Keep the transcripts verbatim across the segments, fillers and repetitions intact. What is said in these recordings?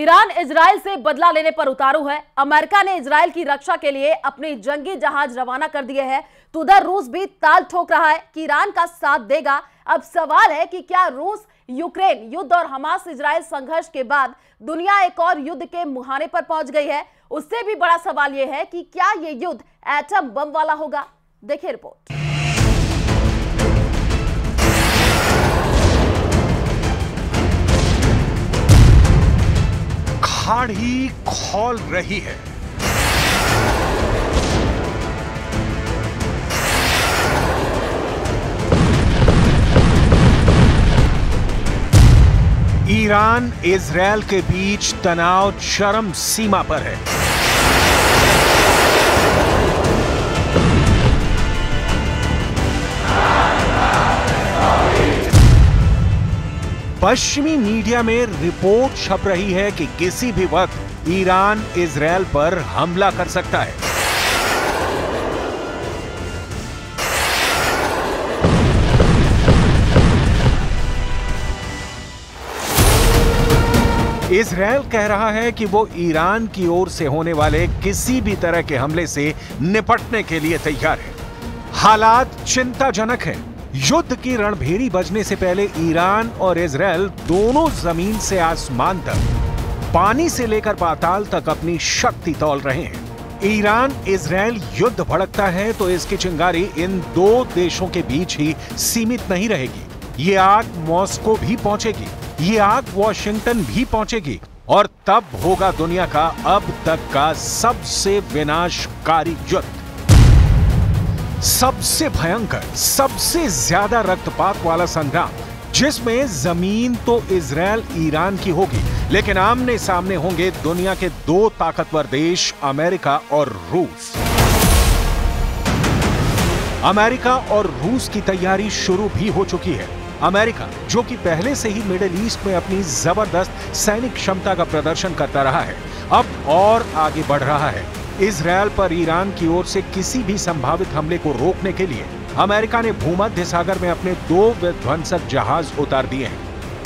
Iran Israel से बदला लेने पर उतारू है। अमेरिका ने इजराइल की रक्षा के लिए अपने जंगी जहाज रवाना कर दिए हैं, तो उधर रूस भी ताल ठोक रहा है कि ईरान का साथ देगा। अब सवाल है कि क्या रूस यूक्रेन युद्ध और हमास इजराइल संघर्ष के बाद दुनिया एक और युद्ध के मुहाने पर पहुंच गई है? उससे भी बड़ा सवाल यह है कि क्या यह युद्ध एटम बम वाला होगा? देखिए रिपोर्ट। खाड़ी खौल रही है। ईरान इजरायल के बीच तनाव चरम सीमा पर है। पश्चिमी मीडिया में रिपोर्ट छप रही है कि किसी भी वक्त ईरान इजरायल पर हमला कर सकता है। इजरायल कह रहा है कि वो ईरान की ओर से होने वाले किसी भी तरह के हमले से निपटने के लिए तैयार है। हालात चिंताजनक हैं। युद्ध की रणभेरी बजने से पहले ईरान और इजरायल दोनों जमीन से आसमान तक, पानी से लेकर पाताल तक अपनी शक्ति तौल रहे हैं। ईरान इजरायल युद्ध भड़कता है तो इसकी चिंगारी इन दो देशों के बीच ही सीमित नहीं रहेगी। ये आग मॉस्को भी पहुंचेगी, ये आग वॉशिंगटन भी पहुंचेगी और तब होगा दुनिया का अब तक का सबसे विनाशकारी युद्ध, सबसे भयंकर, सबसे ज्यादा रक्तपात वाला संग्राम, जिसमें जमीन तो इजरायल ईरान की होगी, लेकिन आमने सामने होंगे दुनिया के दो ताकतवर देश अमेरिका और रूस। अमेरिका और रूस की तैयारी शुरू भी हो चुकी है। अमेरिका, जो कि पहले से ही मिडिल ईस्ट में अपनी जबरदस्त सैनिक क्षमता का प्रदर्शन करता रहा है, अब और आगे बढ़ रहा है। इजरायल पर ईरान की ओर से किसी भी संभावित हमले को रोकने के लिए अमेरिका ने भूमध्य सागर में अपने दो विध्वंसक जहाज उतार दिए हैं।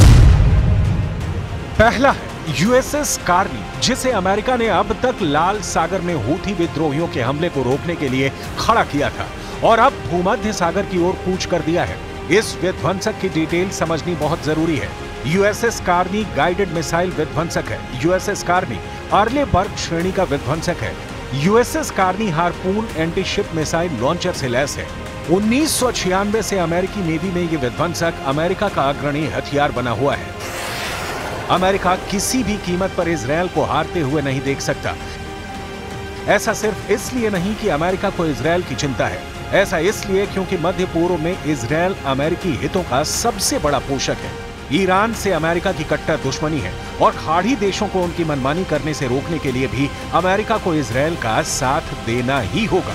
पहला है यूएसएस कार्नी, जिसे अमेरिका ने अब तक लाल सागर में हूथी विद्रोहियों के हमले को रोकने के लिए खड़ा किया था और अब भूमध्य सागर की ओर कूच कर दिया है। इस विध्वंसक की डिटेल समझनी बहुत जरूरी है। यूएसएस कार्नी गाइडेड मिसाइल विध्वंसक है। यूएसएस कार्नी अर्लेबर्ग श्रेणी का विध्वंसक है। USS Carney harpoon anti ship missile launcher से लैस है। उन्नीस सौ छियानवे से अमेरिकी नेवी में यह विध्वंसक अमेरिका का अग्रणी हथियार बना हुआ है। अमेरिका किसी भी कीमत पर इजरायल को हारते हुए नहीं देख सकता। ऐसा सिर्फ इसलिए नहीं कि अमेरिका को इजरायल की चिंता है, ऐसा इसलिए क्योंकि मध्य पूर्व में इजरायल अमेरिकी हितों का सबसे बड़ा पोषक है। ईरान से अमेरिका की कट्टर दुश्मनी है और खाड़ी देशों को उनकी मनमानी करने से रोकने के लिए भी अमेरिका को इजरायल का साथ देना ही होगा।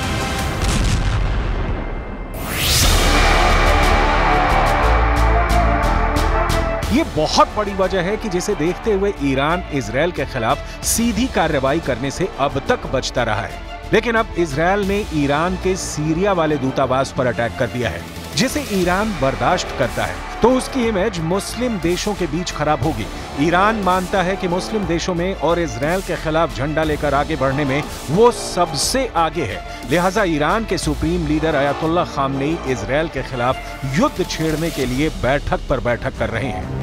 ये बहुत बड़ी वजह है कि जिसे देखते हुए ईरान इजरायल के खिलाफ सीधी कार्रवाई करने से अब तक बचता रहा है। लेकिन अब इजरायल ने ईरान के सीरिया वाले दूतावास पर अटैक कर दिया है, जिसे ईरान बर्दाश्त करता है तो उसकी इमेज मुस्लिम देशों के बीच खराब होगी। ईरान मानता है कि मुस्लिम देशों में और इजरायल के खिलाफ झंडा लेकर आगे बढ़ने में वो सबसे आगे है। लिहाजा ईरान के supreme leader Ayatollah Khamenei Israel के खिलाफ युद्ध छेड़ने के लिए बैठक पर बैठक कर रहे हैं।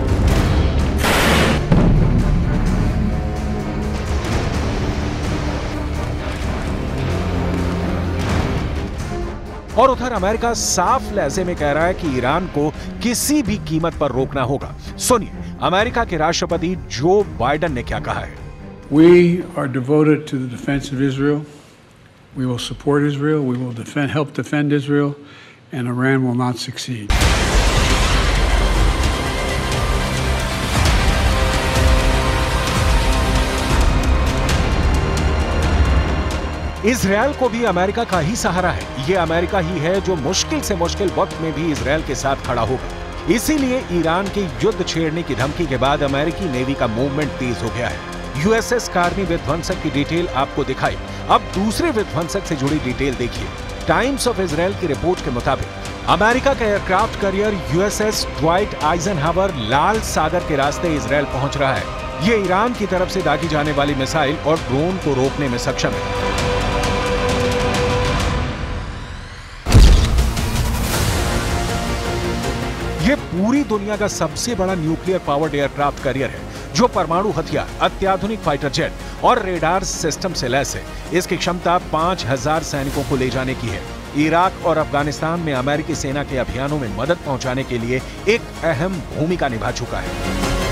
और उधर अमेरिका साफ लहजे में कह रहा है कि ईरान को किसी भी कीमत पर रोकना होगा। सुनिए अमेरिका के राष्ट्रपति जो बाइडेन ने क्या कहा है। We are devoted to the defense of Israel. We will support Israel. We will defend, help defend Israel, and Iran will not succeed. Israel को भी अमेरिका का ही सहारा है। ये अमेरिका ही है जो मुश्किल से मुश्किल वक्त में भी इजरायल के साथ खड़ा होगा। इसीलिए ईरान के युद्ध छेड़ने की धमकी के बाद अमेरिकी नेवी का मूवमेंट तेज हो गया है। यूएसएस कार्नी विध्वंसक की डिटेल आपको दिखाई, अब दूसरे विध्वंसक से जुड़ी डिटेल देखिए। टाइम्स ऑफ इजरायल की रिपोर्ट के मुताबिक अमेरिका का aircraft carrier USS Dwight Eisenhower लाल सागर के रास्ते इजरायल पहुंच रहा है। ये ईरान की तरफ से दागी जाने वाली मिसाइल और ड्रोन को रोकने में सक्षम है। ये पूरी दुनिया का सबसे बड़ा न्यूक्लियर पावर्ड एयरक्राफ्ट कैरियर है, जो परमाणु हथियार, अत्याधुनिक फाइटर जेट और रेडार सिस्टम से लैस है। इसकी क्षमता पांच हजार सैनिकों को ले जाने की है। इराक और अफगानिस्तान में अमेरिकी सेना के अभियानों में मदद पहुंचाने के लिए एक अहम भूमिका निभा चुका है।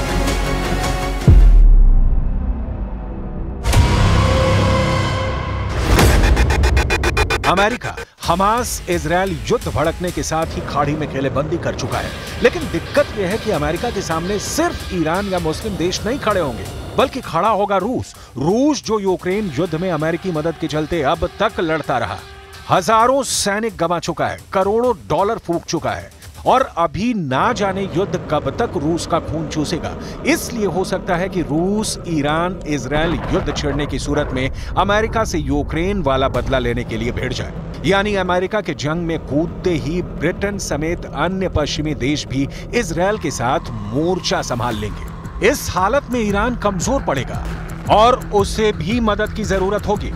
अमेरिका हमास इजरायल युद्ध भड़कने के साथ ही खाड़ी में खेलेबंदी कर चुका है, लेकिन दिक्कत यह है कि अमेरिका के सामने सिर्फ ईरान या मुस्लिम देश नहीं खड़े होंगे, बल्कि खड़ा होगा रूस। रूस जो यूक्रेन युद्ध में अमेरिकी मदद के चलते अब तक लड़ता रहा, हजारों सैनिक गंवा चुका है, करोड़ों डॉलर फूंक चुका है और अभी ना जाने युद्ध कब तक रूस का खून चूसेगा। इसलिए हो सकता है कि रूस ईरान इजरायल युद्ध छेड़ने की सूरत में अमेरिका से यूक्रेन वाला बदला लेने के लिए भिड़ जाए। यानी अमेरिका के जंग में कूदते ही ब्रिटेन समेत अन्य पश्चिमी देश भी इजरायल के साथ मोर्चा संभाल लेंगे। इस हालत में ईरान कमजोर पड़ेगा और उसे भी मदद की जरूरत होगी।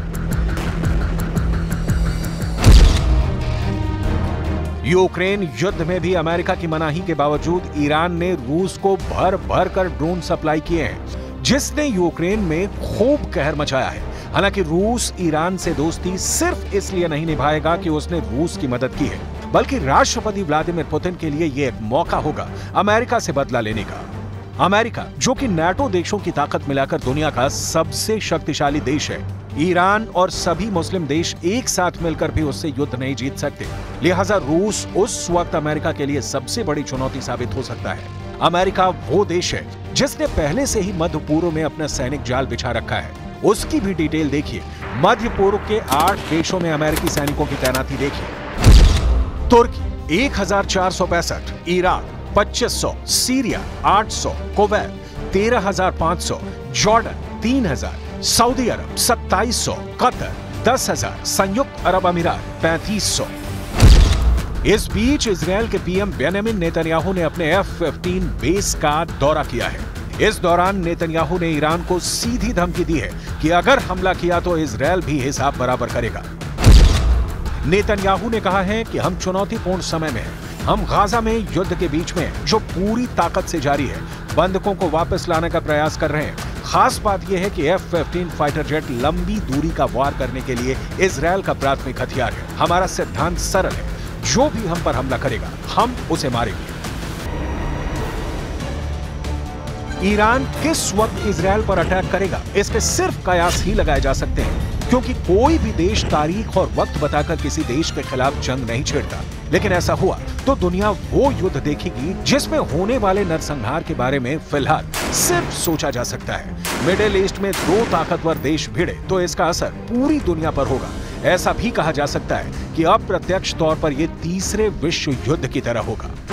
यूक्रेन युद्ध में भी अमेरिका की मनाही के बावजूद ईरान ने रूस को भर भर कर ड्रोन सप्लाई किए हैं, जिसने यूक्रेन में खूब कहर मचाया है। हालांकि रूस ईरान से दोस्ती सिर्फ इसलिए नहीं निभाएगा कि उसने रूस की मदद की है, बल्कि राष्ट्रपति व्लादिमीर पुतिन के लिए यह एक मौका होगा अमेरिका से बदला लेने का। अमेरिका, जो कि नाटो देशों की ताकत मिलाकर दुनिया का सबसे शक्तिशाली देश है, ईरान और सभी मुस्लिम देश एक साथ मिलकर भी उससे युद्ध नहीं जीत सकते। लिहाजा रूस उस वक्त अमेरिका के लिए सबसे बड़ी चुनौती साबित हो सकता है। अमेरिका वो देश है जिसने पहले से ही मध्य पूर्व में अपना सैनिक जाल बिछा रखा है। उसकी भी डिटेल देखिए। मध्य पूर्व के आठ देशों में अमेरिकी सैनिकों की तैनाती देखिए। तुर्की एक हजार चार सौ पैंसठ, इराक पच्चीस सौ, सीरिया आठ सौ, कुवैत तेरह हजार पांच सौ, जॉर्डन तीन हजार, सऊदी अरब सत्ताईस सौ, कतर दस हजार, संयुक्त अरब अमीरात पैंतीस सौ। इस बीच इजरायल के पीएम बेंजामिन नेतन्याहू ने अपने एफ पंद्रह बेस का दौरा किया है। इस दौरान नेतन्याहू ने ईरान को सीधी धमकी दी है कि अगर हमला किया तो इजरायल भी हिसाब बराबर करेगा। नेतन्याहू ने कहा है कि हम चुनौतीपूर्ण समय में हैं। हम गाजा में युद्ध के बीच में हैं, जो पूरी ताकत से जारी है। बंधकों को वापस लाने का प्रयास कर रहे हैं। खास बात यह है कि एफ पंद्रह फाइटर जेट लंबी दूरी का वार करने के लिए इजरायल का प्राथमिक हथियार है। हमारा सिद्धांत सरल है, जो भी हम पर हमला करेगा हम उसे मारेंगे। ईरान किस वक्त इजरायल पर अटैक करेगा, इसके सिर्फ कयास ही लगाए जा सकते हैं, क्योंकि कोई भी देश तारीख और वक्त बताकर किसी देश के खिलाफ जंग नहीं छेड़ता। लेकिन ऐसा हुआ तो दुनिया वो युद्ध देखेगी जिसमें होने वाले नरसंहार के बारे में फिलहाल सिर्फ सोचा जा सकता है। मिडिल ईस्ट में दो ताकतवर देश भिड़े तो इसका असर पूरी दुनिया पर होगा। ऐसा भी कहा जा सकता है कि अप्रत्यक्ष तौर पर यह तीसरे विश्व युद्ध की तरह होगा।